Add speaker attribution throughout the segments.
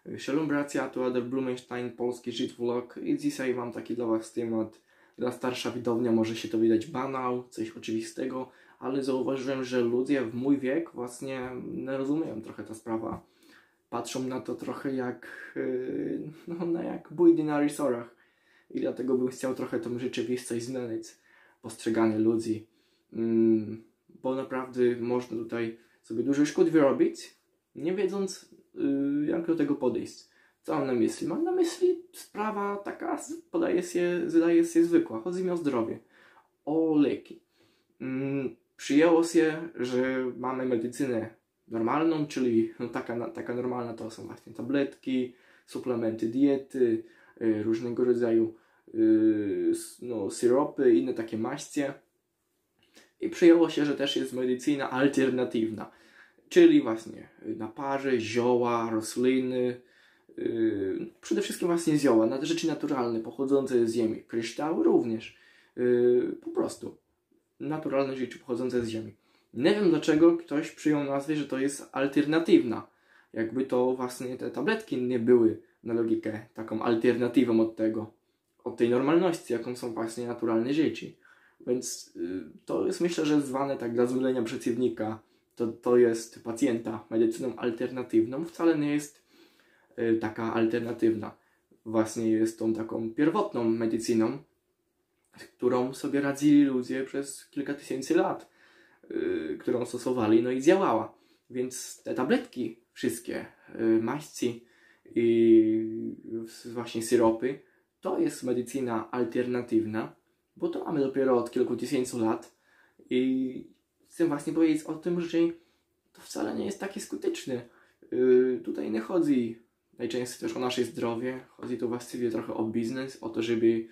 Speaker 1: Shalom bracia, tu Adel Blumenstein, polski Żyt-vlog i dzisiaj mam taki dla Was temat. Dla starsza widownia może się to wydać banał, coś oczywistego, ale zauważyłem, że ludzie w mój wiek właśnie nie rozumieją trochę ta sprawa. Patrzą na to trochę jak, jak bójdy na rysorach i dlatego bym chciał trochę tą rzeczywistość zmienić, postrzeganie ludzi, bo naprawdę można tutaj sobie dużo szkód wyrobić, nie wiedząc jak do tego podejść. Co mam na myśli? Mam na myśli sprawa taka, zdaje się zwykła. Chodzi mi o zdrowie, o leki. Przyjęło się, że mamy medycynę normalną, czyli taka normalna to są właśnie tabletki, suplementy diety, różnego rodzaju syropy, inne takie maście. I przyjęło się, że też jest medycyna alternatywna. Czyli właśnie naparze, zioła, rośliny, przede wszystkim właśnie zioła, rzeczy naturalne, pochodzące z ziemi, kryształy również, po prostu naturalne rzeczy pochodzące z ziemi. Nie wiem dlaczego ktoś przyjął nazwę, że to jest alternatywna, jakby to właśnie te tabletki nie były na logikę taką alternatywą od tej normalności, jaką są właśnie naturalne rzeczy. Więc to jest, myślę, że zwane tak dla zmylenia przeciwnika, to jest pacjenta medycyną alternatywną, wcale nie jest taka alternatywna. Właśnie jest tą taką pierwotną medycyną, którą sobie radzili ludzie przez kilka tysięcy lat, którą stosowali, no i działała. Więc te tabletki, wszystkie maści i właśnie syropy, to jest medycyna alternatywna, bo to mamy dopiero od kilku tysięcy lat i chcę właśnie powiedzieć o tym, że to wcale nie jest takie skuteczne. Tutaj nie chodzi najczęściej też o nasze zdrowie, chodzi tu właściwie trochę o biznes, o to, żeby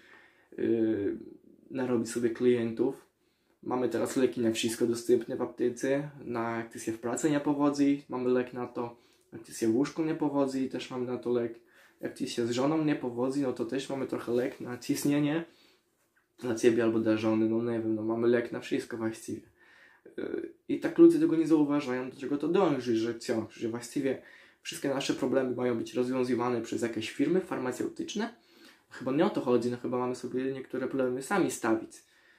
Speaker 1: narobić sobie klientów. Mamy teraz leki na wszystko dostępne w aptece, jak ty się w pracy nie powodzi, mamy lek na to, jak ty się w łóżku nie powodzi, też mamy na to lek, jak ty się z żoną nie powodzi, no to też mamy trochę lek na ciśnienie dla ciebie albo dla żony, no nie wiem, no mamy lek na wszystko właściwie. I tak ludzie tego nie zauważają, do czego to dąży, że właściwie wszystkie nasze problemy mają być rozwiązywane przez jakieś firmy farmaceutyczne. Chyba nie o to chodzi, no chyba mamy sobie niektóre problemy sami stawić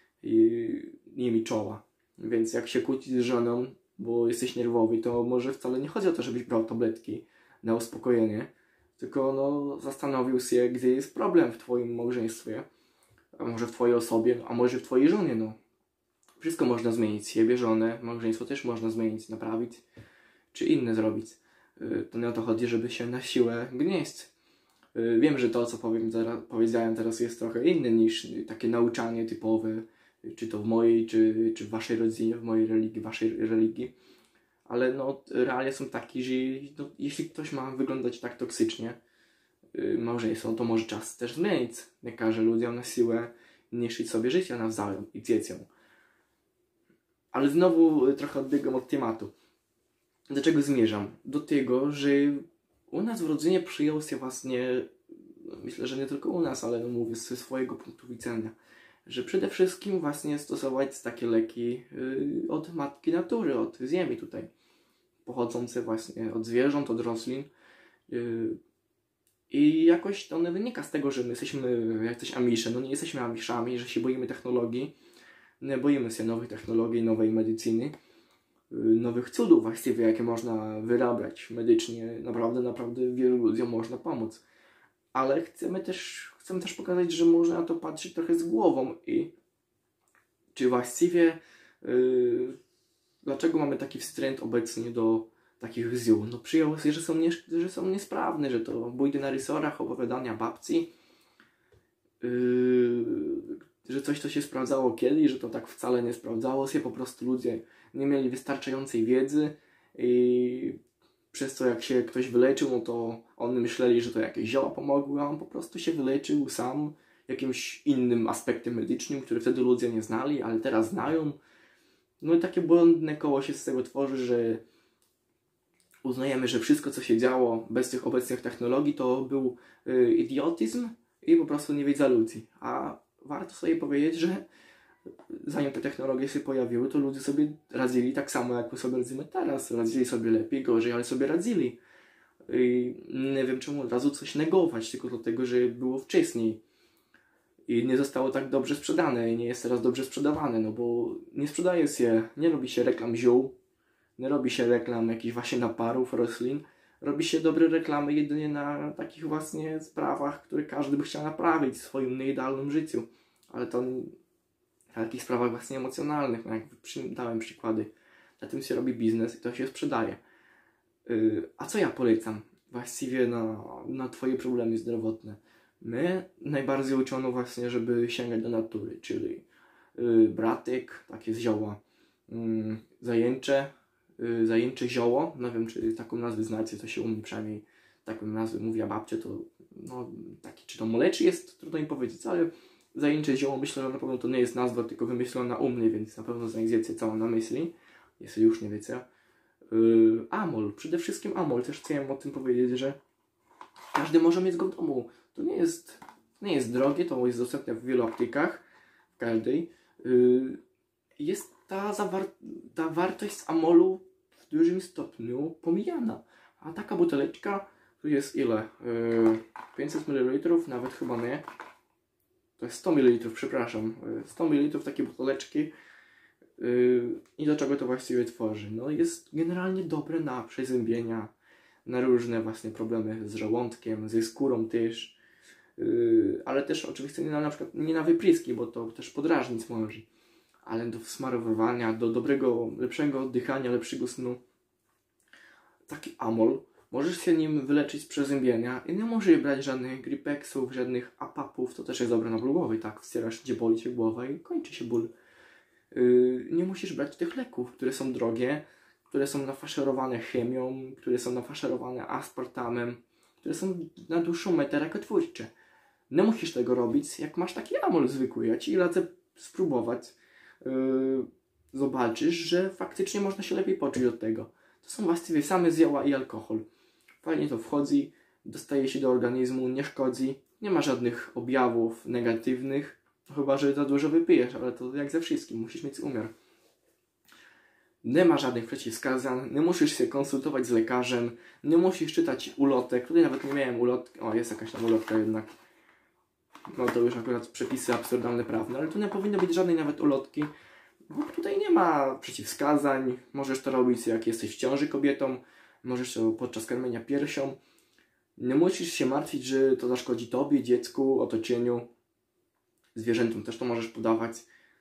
Speaker 1: i nimi czoła. Więc jak się kłócić z żoną, bo jesteś nerwowy, to może wcale nie chodzi o to, żebyś brał tabletki na uspokojenie, tylko zastanowił się, gdzie jest problem w twoim małżeństwie, a może w twojej osobie, a może w twojej żonie, Wszystko można zmienić, siebie, żonę, małżeństwo też można zmienić, naprawić, czy inne zrobić. To nie o to chodzi, żeby się na siłę gnieść. Wiem, że to, co powiedziałem teraz jest trochę inne niż takie nauczanie typowe, czy to w mojej, czy w waszej rodzinie, w mojej religii, waszej religii. Ale realia są takie, że jeśli ktoś ma wyglądać tak toksycznie, małżeństwo, to może czas też zmienić. Nie każe ludziom na siłę niszczyć sobie życia nawzajem i dzieciom. Ale znowu trochę odbiegam od tematu. Do czego zmierzam? Do tego, że u nas w rodzinie przyjął się właśnie, myślę, że nie tylko u nas, ale mówię ze swojego punktu widzenia, że przede wszystkim właśnie stosować takie leki od matki natury, od ziemi tutaj, pochodzące właśnie od zwierząt, od roślin. I jakoś to nie wynika z tego, że my jesteśmy jacyś amisze, nie jesteśmy amiszami, że się boimy technologii. Nie boimy się nowych technologii, nowej medycyny, nowych cudów właściwie, jakie można wyrabiać medycznie. Naprawdę wielu ludziom można pomóc. Ale chcemy też pokazać, że można na to patrzeć trochę z głową i czy właściwie dlaczego mamy taki wstręt obecnie do takich ziół? Przyjęło się, że są niesprawne, że to bójdy na rysorach, opowiadania babci, że coś to się sprawdzało kiedyś, że to tak wcale nie sprawdzało się, po prostu ludzie nie mieli wystarczającej wiedzy i przez to jak się ktoś wyleczył, to oni myśleli, że to jakieś zioła pomogły, a on po prostu się wyleczył sam jakimś innym aspektem medycznym, który wtedy ludzie nie znali, ale teraz znają. I takie błędne koło się z tego tworzy, że uznajemy, że wszystko co się działo bez tych obecnych technologii to był idiotyzm i po prostu niewiedza ludzi. A warto sobie powiedzieć, że zanim te technologie się pojawiły, to ludzie sobie radzili tak samo, jak my sobie radzimy teraz. Radzili sobie lepiej, gorzej, ale sobie radzili. I nie wiem czemu od razu coś negować, tylko dlatego, że było wcześniej i nie zostało tak dobrze sprzedane i nie jest teraz dobrze sprzedawane, no bo nie sprzedaje się, nie robi się reklam ziół, nie robi się reklam jakichś właśnie naparów, roślin, robi się dobre reklamy jedynie na takich właśnie sprawach, które każdy by chciał naprawić w swoim nieidealnym życiu, ale to w takich sprawach właśnie emocjonalnych, no jak dałem przykłady, na tym się robi biznes i to się sprzedaje. A co ja polecam właściwie na Twoje problemy zdrowotne? My najbardziej uczono właśnie, żeby sięgać do natury, czyli bratyk, takie z zioła, zajęcze zioło, nie wiem czy taką nazwę znacie, to się u mnie przynajmniej taką nazwę mówiła babcia, to no taki, czy to moleczy jest, trudno mi powiedzieć, ale zajęcze zioło, myślę, że na pewno to nie jest nazwa, tylko wymyślona u mnie, więc na pewno znajdziecie co mam na myśli, jeśli już nie wiecie. Amol, przede wszystkim amol, też chciałem o tym powiedzieć, że każdy może mieć go w domu. To nie jest drogie, to jest dostępne w wielu aptekach, w każdej. Jest ta wartość z amolu w dużym stopniu pomijana. A taka buteleczka tu jest ile? 500 ml, nawet chyba nie. To jest 100 ml, przepraszam. 100 ml takiej buteleczki. I do czego to właściwie tworzy? No jest generalnie dobre na przeziębienia, na różne właśnie problemy z żołądkiem, ze skórą też, ale też oczywiście na przykład nie na wypryski, bo to też podrażnić może, ale do smarowania, do dobrego, lepszego oddychania, lepszego snu. Taki amol, możesz się nim wyleczyć z przeziębienia i nie musisz brać żadnych gripexów, żadnych apapów, to też jest dobre na ból głowy, tak, wcierasz, gdzie boli cię głowa i kończy się ból. Nie musisz brać tych leków, które są drogie, które są nafaszerowane chemią, które są nafaszerowane aspartamem, które są na dłuższą metę rakotwórcze. Nie musisz tego robić, jak masz taki amol zwykły. Ja Ci radzę spróbować. Zobaczysz, że faktycznie można się lepiej poczuć od tego. To są właściwie same zioła i alkohol. Fajnie to wchodzi, dostaje się do organizmu, nie szkodzi, nie ma żadnych objawów negatywnych, chyba że za dużo wypijesz, ale to jak ze wszystkim, musisz mieć umiar. Nie ma żadnych przeciwwskazań, nie musisz się konsultować z lekarzem, nie musisz czytać ulotek. Tutaj nawet nie miałem ulotki, o jest jakaś tam ulotka jednak. No to już akurat przepisy absurdalne prawne, ale tu nie powinno być żadnej nawet ulotki, bo tutaj nie ma przeciwwskazań. Możesz to robić jak jesteś w ciąży kobietą, możesz to podczas karmienia piersią. Nie musisz się martwić, że to zaszkodzi tobie, dziecku, otoczeniu. Zwierzętom też to możesz podawać.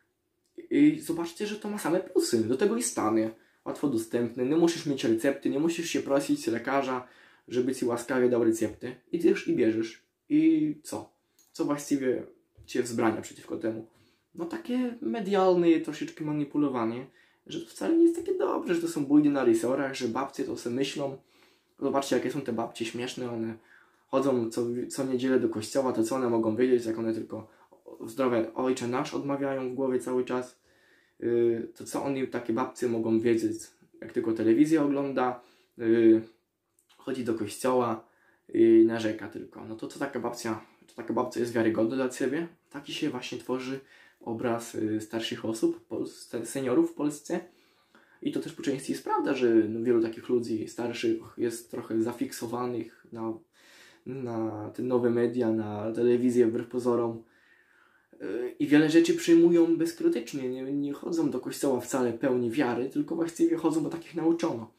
Speaker 1: I zobaczcie, że to ma same plusy. Do tego i stanie. Łatwo dostępny, nie musisz mieć recepty, nie musisz się prosić lekarza, żeby Ci łaskawie dał recepty. Idziesz i bierzesz. I co? Co właściwie Cię wzbrania przeciwko temu? No takie medialne troszeczkę manipulowanie, że to wcale nie jest takie dobre, że to są bójdy na resorach, że babcie to sobie myślą. Zobaczcie, jakie są te babcie śmieszne, one chodzą co niedzielę do kościoła, to co one mogą wiedzieć, jak one tylko zdrowe Ojcze Nasz odmawiają w głowie cały czas. To co oni, takie babcie, mogą wiedzieć, jak tylko telewizję ogląda, chodzi do kościoła i narzeka tylko. No to co taka babcia jest wiarygodna dla Ciebie? Taki się właśnie tworzy obraz starszych osób, seniorów w Polsce. I to też po części jest prawda, że wielu takich ludzi starszych jest trochę zafiksowanych na te nowe media, na telewizję wbrew pozorom. I wiele rzeczy przyjmują bezkrytycznie, nie chodzą do kościoła wcale pełni wiary, tylko właściwie chodzą, bo takich nauczono.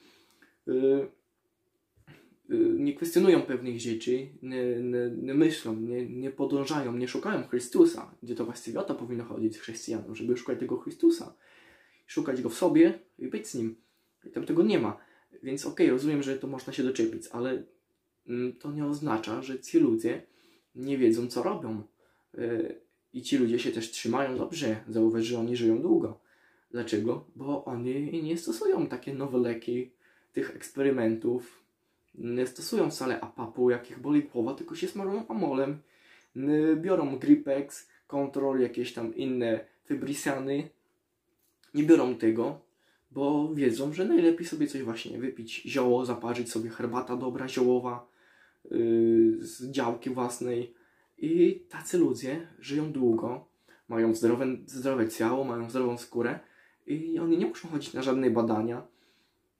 Speaker 1: Nie kwestionują pewnych rzeczy, nie myślą, nie podążają, nie szukają Chrystusa, gdzie to właściwie o to powinno chodzić chrześcijanom, żeby szukać tego Chrystusa, szukać Go w sobie i być z Nim. I tam tego nie ma. Więc okej, rozumiem, że to można się doczepić, ale to nie oznacza, że ci ludzie nie wiedzą, co robią. I ci ludzie się też trzymają dobrze. Zauważ, że oni żyją długo. Dlaczego? Bo oni nie stosują takie nowe leki, tych eksperymentów. Nie stosują wcale apapu, jakich boli głowa, tylko się smarują amolem. Biorą Gripex, Control, jakieś tam inne Fibrisiany. Nie biorą tego, bo wiedzą, że najlepiej sobie coś właśnie wypić. Zioło, zaparzyć sobie herbata dobra, ziołowa, z działki własnej. I tacy ludzie żyją długo, mają zdrowe ciało, mają zdrową skórę i oni nie muszą chodzić na żadne badania.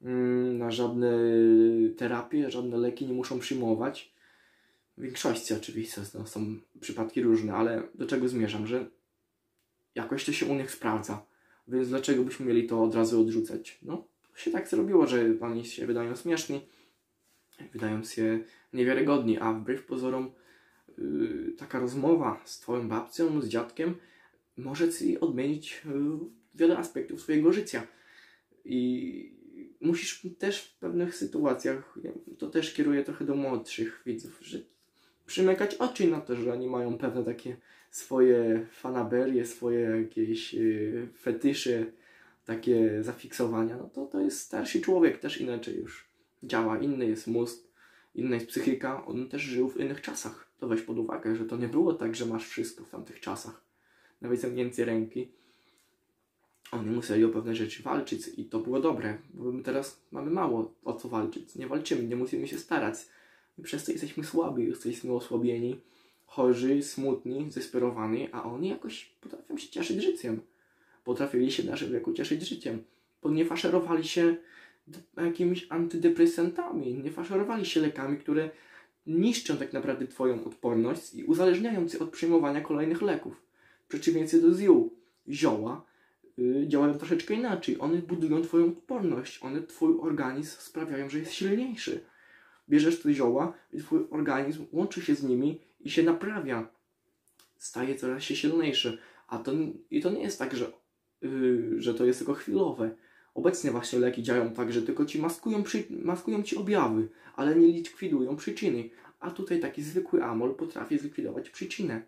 Speaker 1: na żadne terapie, żadne leki nie muszą przyjmować. W większości oczywiście no, są przypadki różne, ale do czego zmierzam, że jakoś to się u nich sprawdza. Więc dlaczego byśmy mieli to od razu odrzucać? No, to się tak zrobiło, że oni się wydają śmieszni, wydają się niewiarygodni, a wbrew pozorom taka rozmowa z twoją babcią, z dziadkiem może ci odmienić wiele aspektów swojego życia. I musisz też w pewnych sytuacjach, to też kieruję trochę do młodszych widzów, że przymykać oczy na to, że oni mają pewne takie swoje fanaberie, swoje jakieś fetysze, takie zafiksowania, no to jest starszy człowiek, też inaczej już działa, inny jest mózg, inna jest psychika, on też żył w innych czasach. To weź pod uwagę, że to nie było tak, że masz wszystko w tamtych czasach, na wyciągnięcie ręki. Oni musieli o pewne rzeczy walczyć i to było dobre, bo my teraz mamy mało o co walczyć, nie walczymy, nie musimy się starać. I przez to jesteśmy słabi, jesteśmy osłabieni, chorzy, smutni, zdesperowani, a oni jakoś potrafią się cieszyć życiem. Potrafili się w naszym wieku cieszyć życiem, bo nie faszerowali się jakimiś antydepresantami, nie faszerowali się lekami, które niszczą tak naprawdę twoją odporność i uzależniają cię od przyjmowania kolejnych leków. W przeciwieństwie do zioła działają troszeczkę inaczej. One budują twoją odporność, one twój organizm sprawiają, że jest silniejszy. Bierzesz te zioła i twój organizm łączy się z nimi i się naprawia. Staje coraz się silniejszy. To nie jest tak, że to jest tylko chwilowe. Obecnie właśnie leki działają tak, że tylko ci maskują ci objawy, ale nie likwidują przyczyny. A tutaj taki zwykły amol potrafi zlikwidować przyczynę.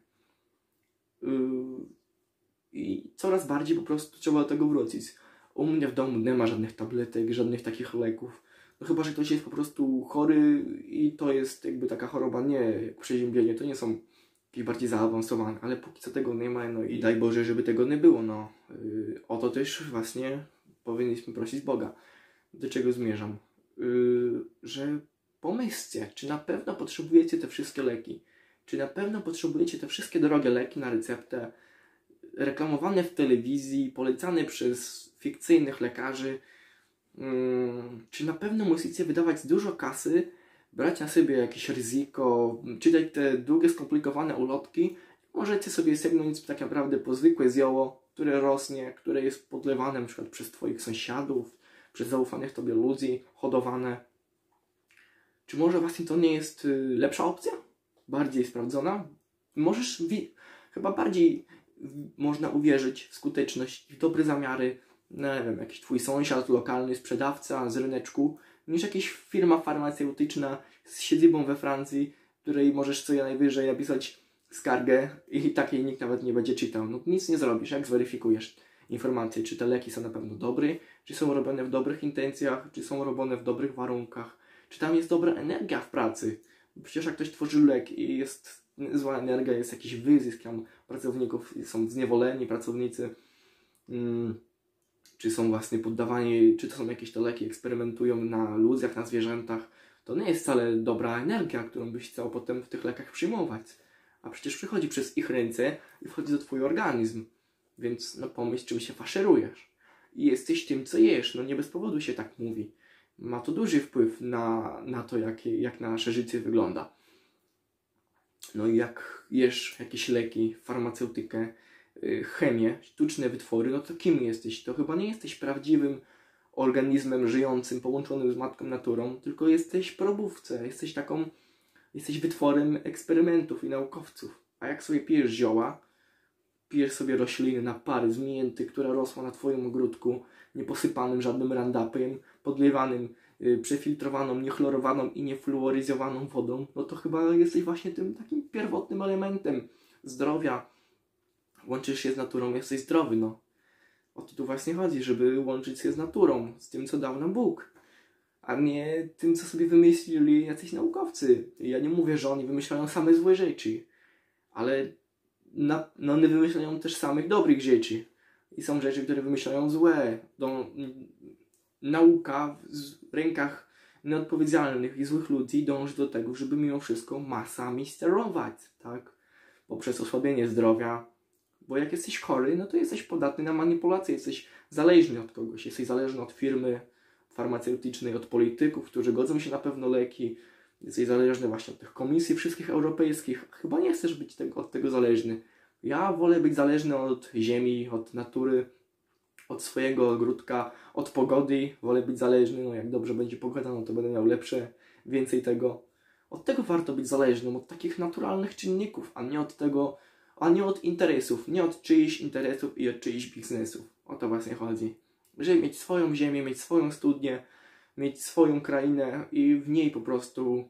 Speaker 1: I coraz bardziej po prostu trzeba do tego wrócić. U mnie w domu nie ma żadnych tabletek, żadnych takich leków. No chyba, że ktoś jest po prostu chory i to jest jakby taka choroba nie jak przeziębienie, to nie są jakieś bardziej zaawansowane, ale póki co tego nie ma, no i daj Boże, żeby tego nie było, no. O to też właśnie powinniśmy prosić Boga. Do czego zmierzam? Że pomyślcie, czy na pewno potrzebujecie te wszystkie leki? Czy na pewno potrzebujecie te wszystkie drogie leki na receptę, reklamowane w telewizji, polecane przez fikcyjnych lekarzy? Czy na pewno musicie wydawać dużo kasy, brać na siebie jakieś ryzyko, czytać te długie, skomplikowane ulotki? Możecie sobie sięgnąć tak naprawdę po zwykłe zioło, które rośnie, które jest podlewane na przykład przez twoich sąsiadów, przez zaufanych tobie ludzi, hodowane. Czy może właśnie to nie jest lepsza opcja? Bardziej sprawdzona? Chyba bardziej można uwierzyć w skuteczność i w dobre zamiary, nie wiem, jakiś twój sąsiad, lokalny sprzedawca z ryneczku, niż jakaś firma farmaceutyczna z siedzibą we Francji, której możesz co najwyżej napisać skargę i takiej nikt nawet nie będzie czytał. No nic nie zrobisz, jak zweryfikujesz informacje, czy te leki są na pewno dobre, czy są robione w dobrych intencjach, czy są robione w dobrych warunkach, czy tam jest dobra energia w pracy. Przecież jak ktoś tworzy lek i jest zła energia, jest jakiś wyzysk, tam pracowników są zniewoleni, pracownicy, czy są właśnie poddawani, czy to są jakieś te leki, eksperymentują na ludziach, na zwierzętach, to nie jest wcale dobra energia, którą byś chciał potem w tych lekach przyjmować. A przecież przychodzi przez ich ręce i wchodzi do twój organizm. Więc no pomyśl, czym się faszerujesz. I jesteś tym, co jesz. No nie bez powodu się tak mówi. Ma to duży wpływ na to, jak nasze życie wygląda. No i jak jesz jakieś leki, farmaceutykę, chemię, sztuczne wytwory, no to kim jesteś? To chyba nie jesteś prawdziwym organizmem żyjącym, połączonym z matką naturą, tylko jesteś probówcą, jesteś wytworem eksperymentów i naukowców. A jak sobie pijesz zioła, pijesz sobie rośliny na pary z mięty, która rosła na twoim ogródku, nieposypanym żadnym randapem, podlewanym przefiltrowaną, niechlorowaną i niefluoryzowaną wodą, no to chyba jesteś właśnie tym takim pierwotnym elementem zdrowia. Łączysz się z naturą, jesteś zdrowy, no. O to tu właśnie chodzi, żeby łączyć się z naturą, z tym, co dał nam Bóg, a nie tym, co sobie wymyślili jacyś naukowcy. Ja nie mówię, że oni wymyślają same złe rzeczy, ale one wymyślają też samych dobrych rzeczy. I są rzeczy, które wymyślają złe. Nauka w rękach nieodpowiedzialnych i złych ludzi dąży do tego, żeby mimo wszystko masami sterować, tak? Poprzez osłabienie zdrowia. Bo jak jesteś chory, no to jesteś podatny na manipulację, jesteś zależny od kogoś, jesteś zależny od firmy, farmaceutycznej, od polityków, którzy godzą się na pewno leki. Jesteś zależny właśnie od tych komisji wszystkich europejskich. Chyba nie chcesz być od tego zależny. Ja wolę być zależny od ziemi, od natury, od swojego ogródka, od pogody. Wolę być zależny, no jak dobrze będzie pogoda, no to będę miał lepsze, więcej tego. Od tego warto być zależnym, od takich naturalnych czynników, a nie od interesów, nie od czyichś interesów i od czyichś biznesów. O to właśnie chodzi. Żeby mieć swoją ziemię, mieć swoją studnię, mieć swoją krainę i w niej po prostu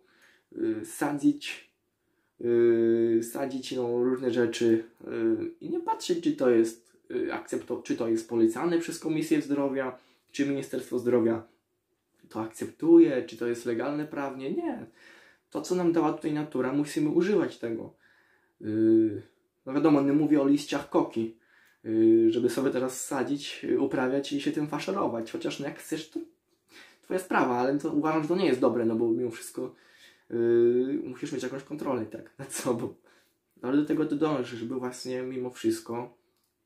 Speaker 1: sadzić no, różne rzeczy i nie patrzeć, czy to jest czy to jest polecane przez Komisję Zdrowia, czy Ministerstwo Zdrowia to akceptuje, czy to jest legalne prawnie. Nie. To, co nam dała tutaj natura, musimy używać tego. No wiadomo, nie mówię o liściach koki, żeby sobie teraz sadzić, uprawiać i się tym faszerować. Chociaż no jak chcesz, to twoja sprawa, ale to uważam, że to nie jest dobre, no bo mimo wszystko musisz mieć jakąś kontrolę tak nad sobą. Ale do tego to dąży, żeby właśnie mimo wszystko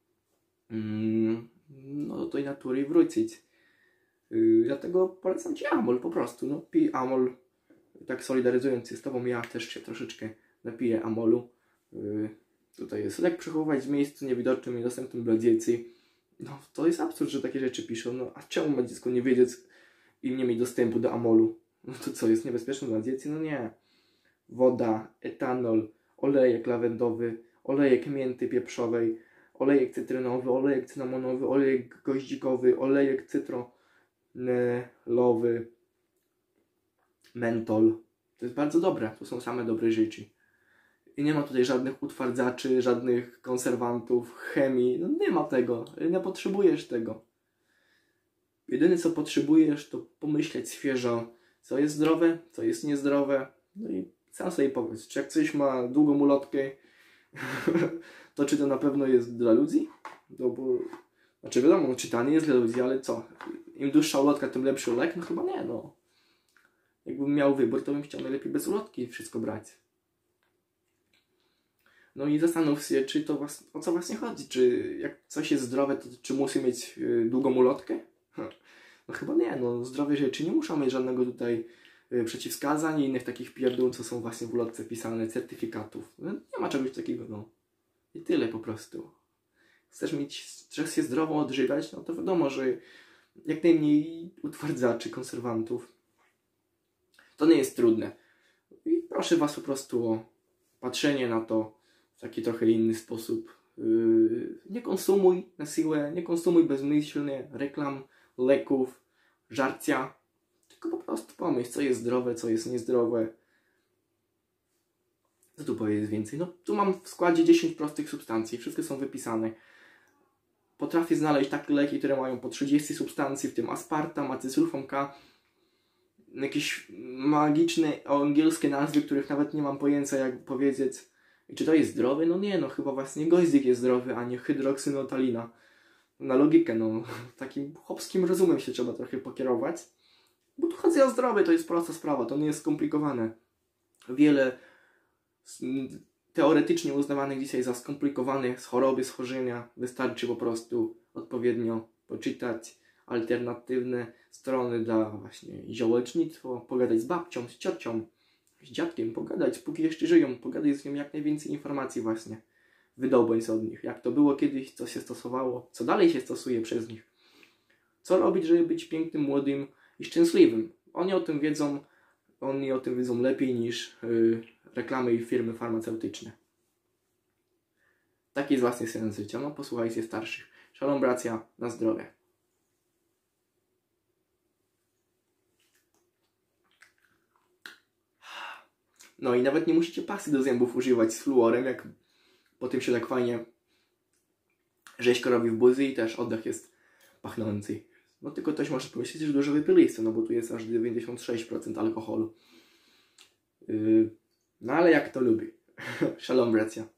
Speaker 1: no do tej natury wrócić. Dlatego polecam Ci Amol po prostu. No, pij Amol. Tak solidaryzując się z Tobą, ja też się troszeczkę napiję Amolu. Tutaj jest lek przechowywać w miejscu niewidocznym i dostępnym dla dzieci. No to jest absurd, że takie rzeczy piszą. No a czemu ma dziecko nie wiedzieć i nie mieć dostępu do Amolu? No to co, jest niebezpieczne dla dzieci? No nie. Woda, etanol, olejek lawendowy, olejek mięty pieprzowej, olejek cytrynowy, olejek cynamonowy, olejek goździkowy, olejek cytronelowy, mentol. To jest bardzo dobre. To są same dobre rzeczy. I nie ma tutaj żadnych utwardzaczy, żadnych konserwantów, chemii. No nie ma tego. Nie potrzebujesz tego. Jedyne co potrzebujesz to pomyśleć świeżo, co jest zdrowe, co jest niezdrowe. No i sam sobie powiedz, czy jak coś ma długą ulotkę, to czy to na pewno jest dla ludzi? No bo, znaczy wiadomo, czytanie jest dla ludzi, ale co? Im dłuższa ulotka, tym lepszy lek? No chyba nie, no. Jakbym miał wybór, to bym chciał najlepiej bez ulotki wszystko brać. No i zastanów się, czy to o co właśnie chodzi. Czy jak coś jest zdrowe, to czy musi mieć długą ulotkę? No chyba nie, no zdrowe rzeczy nie muszą mieć żadnego tutaj przeciwwskazań i innych takich pierdół, co są właśnie w ulotce pisane, certyfikatów. No, nie ma czegoś takiego, no. I tyle po prostu. Chcesz się zdrowo odżywiać, no to wiadomo, że jak najmniej utwardzaczy, konserwantów. To nie jest trudne. I proszę Was po prostu o patrzenie na to w taki trochę inny sposób. Nie konsumuj na siłę, nie konsumuj bezmyślnie reklam, leków, żarcia. Tylko po prostu pomyśl, co jest zdrowe, co jest niezdrowe. Co tu powiedzieć więcej? No tu mam w składzie 10 prostych substancji. Wszystkie są wypisane. Potrafię znaleźć takie leki, które mają po 30 substancji, w tym aspartam, acesulfam K. Jakieś magiczne angielskie nazwy, których nawet nie mam pojęcia jak powiedzieć. I czy to jest zdrowe? No nie, no chyba właśnie goździk jest zdrowy, a nie hydroksynotalina. Na logikę, no takim chłopskim rozumem się trzeba trochę pokierować. Bo tu chodzi o zdrowie, to jest prosta sprawa, to nie jest skomplikowane. Wiele teoretycznie uznawanych dzisiaj za skomplikowane choroby, schorzenia wystarczy po prostu odpowiednio poczytać alternatywne strony dla właśnie ziołecznictwo, pogadać z babcią, z ciocią, z dziadkiem, pogadać, póki jeszcze żyją, pogadać z nią jak najwięcej informacji właśnie, wydobądź od nich, jak to było kiedyś, co się stosowało, co dalej się stosuje przez nich, co robić, żeby być pięknym, młodym i szczęśliwym. Oni o tym wiedzą lepiej niż reklamy i firmy farmaceutyczne. Taki jest właśnie sens życia, no posłuchajcie starszych. Szalom bracia, na zdrowie. No i nawet nie musicie pasty do zębów używać z fluorem, jak potem się tak fajnie rzeźko robi w buzi i też oddech jest pachnący. No tylko ktoś może pomyśleć, że dużo wypiliście, no bo tu jest aż 96% alkoholu. No ale jak to lubi. Szalom bracia.